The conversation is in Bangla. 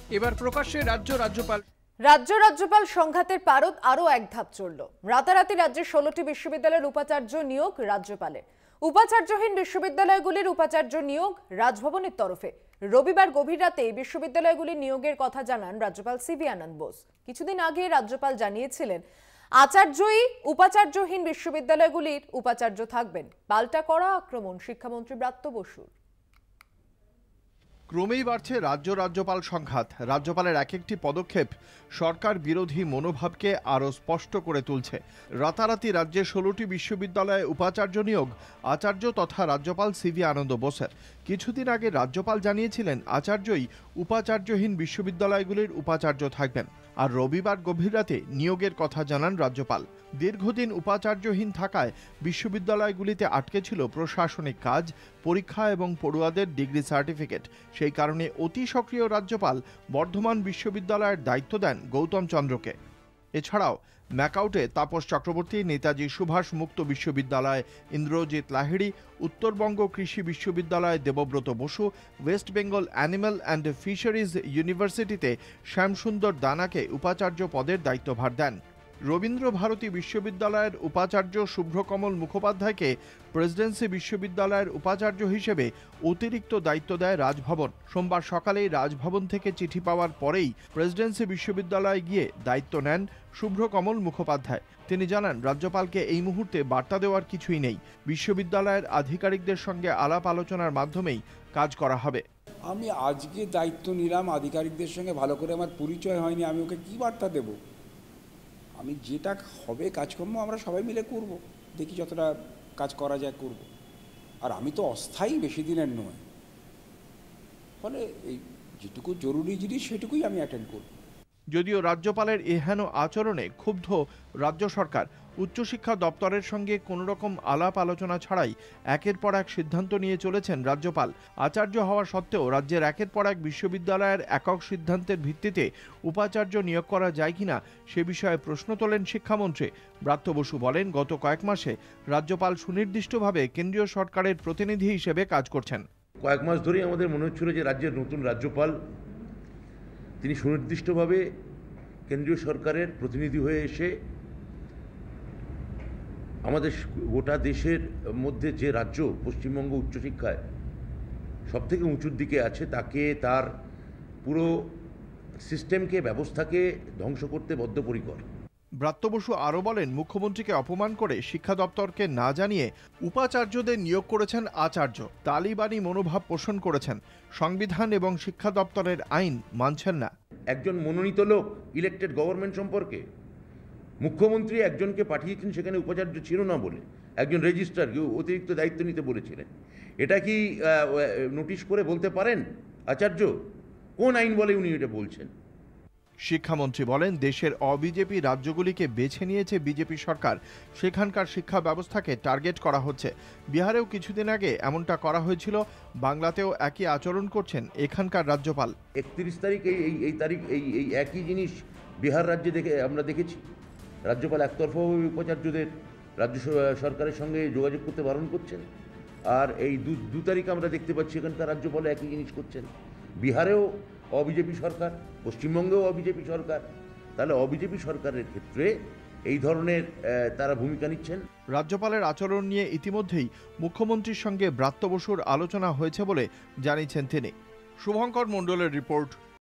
এবার প্রকাশ্যে রাজ্যপাল সংঘাতের পারদ আরো এক ধাপ চলল। রাতারাতি রাজ্যের 16টি বিশ্ববিদ্যালয়ের উপাচার্য নিয়োগ রাজ্যপালের। উপাচার্যহীন বিশ্ববিদ্যালয়গুলির উপাচার্য নিয়োগ রাজভবনের তরফে। রবিবার গভীর রাতে বিশ্ববিদ্যালয়গুলির নিয়োগের কথা জানান রাজ্যপাল সিবি আনন্দ বোস। কিছুদিন আগে রাজ্যপাল জানিয়েছিলেন আচার্যই উপাচার্যহীন বিশ্ববিদ্যালয়গুলির উপাচার্য থাকবেন। পাল্টা করা আক্রমণ শিক্ষামন্ত্রী ব্রাত্য বসুর। ক্রমেই বাড়ছে রাজ্যপাল সংঘাত। রাজ্যপালের এক একটি পদক্ষেপ সরকার বিরোধী মনোভাবকে আরও স্পষ্ট করে তুলছে। রাতারাতি রাজ্যের 16টি বিশ্ববিদ্যালয়ে উপাচার্য নিয়োগ আচার্য তথা রাজ্যপাল সিবি আনন্দ বোসের। কিছুদিন আগে রাজ্যপাল জানিয়েছিলেন আচার্যই উপাচার্যহীন বিশ্ববিদ্যালয়গুলির উপাচার্য থাকবেন। আর রবিবার গভীর রাতে নিয়োগের কথা জানান রাজ্যপাল। দীর্ঘদিন উপাচার্যহীন থাকায় বিশ্ববিদ্যালয়গুলিতে আটকে ছিল প্রশাসনিক কাজ, পরীক্ষা এবং পড়ুয়াদের ডিগ্রি সার্টিফিকেট। সেই কারণে অতি সক্রিয় রাজ্যপাল বর্ধমান বিশ্ববিদ্যালয়ের দায়িত্ব দেন গৌতম চন্দ্রকে। এছাড়াও ম্যাকাউটে তাপস চক্রবর্তী, নেতাজি সুভাষ মুক্ত বিশ্ববিদ্যালয় Indrajit Lahiri, Uttarbanga Krishi Viswavidyalaya Debabrata Basu, West Bengal animal and fisheries ইউনিভার্সিটিতে শ্যামসুন্দর দানাকে উপাচার্য পদের দায়িত্বভার দেন। রবীন্দ্র ভারতী বিশ্ববিদ্যালয়ের উপাচার্য শুভ্রকমল মুখোপাধ্যায়কে প্রেসিডেন্সি বিশ্ববিদ্যালয়ের উপাচার্য হিসেবে অতিরিক্ত দায়িত্ব দেয় রাজভবন। সোমবার সকালেই রাজভবন থেকে চিঠি পাওয়ার পরেই প্রেসিডেন্সি বিশ্ববিদ্যালয়ে গিয়ে দায়িত্ব নেন শুভ্রকমল মুখোপাধ্যায়। তিনি জানান রাজ্যপালকে এই মুহূর্তে বার্তা দেওয়ার কিছুই নেই। বিশ্ববিদ্যালয়ের আধিকারিকদের সঙ্গে আলাপ আলোচনার মাধ্যমেই কাজ করা হবে। আমি আজকে দায়িত্ব নিলাম, আধিকারিকদের সঙ্গে ভালো করে আমার পরিচয় হয়নি, আমি ওকে কি বার্তা দেব? আমি যেটা হবে কাজকর্ম আমরা সবাই মিলে করব, দেখি যতটা কাজ করা যায় করব। আর আমি তো অস্থায়ী, বেশি দিনের নয়, ফলে এই যেটুকু জরুরি জিনিস সেটুকুই আমি অ্যাটেন্ড করব। যদিও রাজ্যপালের এহেন আচরণে ক্ষুব্ধ রাজ্য সরকার, উচ্চশিক্ষা দপ্তরের সঙ্গে কোনো রকম আলাপ আলোচনা ছাড়াই একের পর এক সিদ্ধান্ত নিয়ে চলেছেন রাজ্যপাল। আচার্য হওয়া সত্ত্বেও রাজ্যের একের পর এক বিশ্ববিদ্যালয়ের একক সিদ্ধান্তের ভিত্তিতে উপাচার্য নিয়োগ করা যায় কিনা সে বিষয়ে প্রশ্ন তোলেন শিক্ষামন্ত্রী ব্রাত্য বসু। বলেন, গত কয়েক মাসে রাজ্যপাল সুনির্দিষ্টভাবে কেন্দ্রীয় সরকারের প্রতিনিধি হিসেবে কাজ করছেন। কয়েক মাস ধরেই আমাদের মনে হচ্ছিল যে রাজ্যের নতুন রাজ্যপাল তিনি সুনির্দিষ্টভাবে কেন্দ্রীয় সরকারের প্রতিনিধি হয়ে এসে আমাদের গোটা দেশের মধ্যে যে রাজ্য পশ্চিমবঙ্গ উচ্চশিক্ষায় সবথেকে উঁচুর দিকে আছে, তাকে তার পুরো সিস্টেমকে, ব্যবস্থাকে ধ্বংস করতে বদ্ধপরিকর। ব্রাত্য বসু আরও বলেন, মুখ্যমন্ত্রীকে অপমান করে শিক্ষা দপ্তরকে না জানিয়ে উপাচার্যদের নিয়োগ করেছেন আচার্য। তালিবানি মনোভাব পোষণ করেছেন। সংবিধান এবং শিক্ষা দপ্তরের আইন মানছেন না। একজন মনোনীত লোক, ইলেক্টেড গভর্নমেন্ট সম্পর্কে মুখ্যমন্ত্রী একজনকে পাঠিয়েছেন, সেখানে উপাচার্য ছিল না বলে একজন রেজিস্ট্রারকে অতিরিক্ত দায়িত্ব নিতে বলেছিলেন। এটা কি নোটিশ করে বলতে পারেন আচার্য? কোন আইন বলে উনি এটা বলছেন? শিক্ষামন্ত্রী বলেন, দেশের অবিজেপি রাজ্যগুলিকে বেছে নিয়েছে বিজেপি সরকার। সেখানকার শিক্ষা ব্যবস্থাকে টার্গেট করা হচ্ছে। বিহারেও কিছুদিন আগে এমনটা করা হয়েছিল। বাংলাতেও একই আচরণ করছেন এখানকার রাজ্যপাল। 31 তারিখ এই তারিখ এই একই জিনিস বিহার রাজ্যে আমরা দেখেছি। রাজ্যপাল একতরফাভাবে উপাচার্যদের রাজ্য সরকারের সঙ্গে যোগাযোগ করতে বারণ করছেন। আর এই 2 তারিখ আমরা দেখতে পাচ্ছি এখানকার রাজ্যপাল একই জিনিস করছেন। বিহারেও অবিজেপি সরকার, পশ্চিমবঙ্গেও অবিজেপি সরকার। তাহলে অবিজেপি সরকারের ক্ষেত্রে এই ধরনের তারা ভূমিকা নিচ্ছেন। রাজ্যপালের আচরণ নিয়ে ইতিমধ্যেই মুখ্যমন্ত্রীর সঙ্গে ব্রাত্য বসুর আলোচনা হয়েছে বলে জানিয়েছেন তিনি। শুভঙ্কর মণ্ডলের রিপোর্ট,